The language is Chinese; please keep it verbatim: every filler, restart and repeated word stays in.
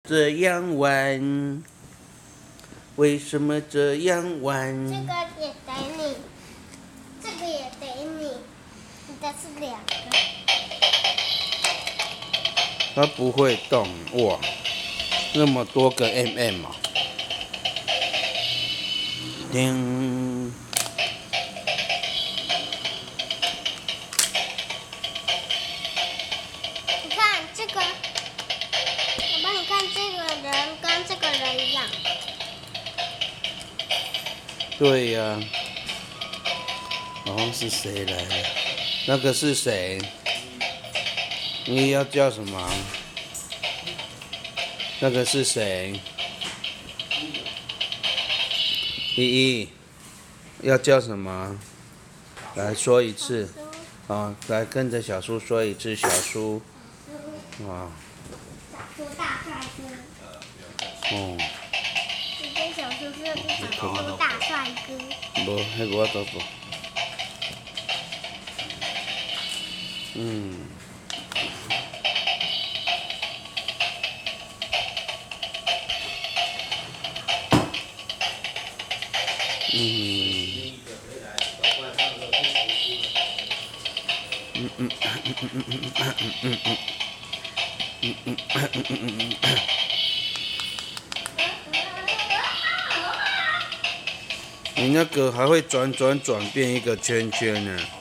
这样玩？为什么这样玩？ 这个也给你，这个也给你，你的是两个。 它不会动哇！那么多个 M M 啊！叮！ 你看这个，我帮你看这个人跟这个人一样。 对呀、啊，好像是谁来了？那个是谁？你要叫什么？那个是谁？依依，要叫什么？来说一次。啊，来跟着小叔说一次，小叔。啊。 小叔大帅哥。 哦。 你跟小叔说是小叔大帅哥。 无，迄个我都无。嗯。嗯。嗯嗯嗯嗯嗯嗯嗯嗯嗯嗯嗯嗯嗯。你那个还会转转转变一个圈圈呢。